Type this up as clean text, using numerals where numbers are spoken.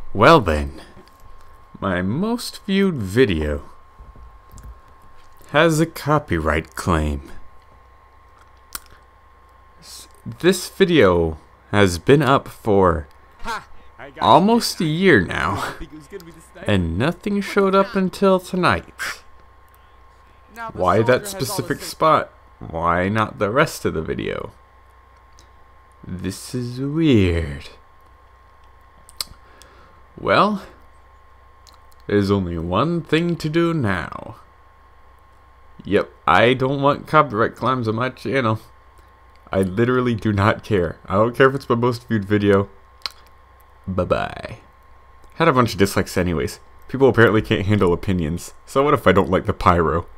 Well then, my most viewed video has a copyright claim. This video has been up for almost a year now, and nothing showed up until tonight. Why that specific spot? Why not the rest of the video? This is weird. Well, there's only one thing to do now. Yep, I don't want copyright claims on my channel. I literally do not care. I don't care if it's my most viewed video. Bye-bye. Had a bunch of dislikes anyways. People apparently can't handle opinions. So what if I don't like the pyro?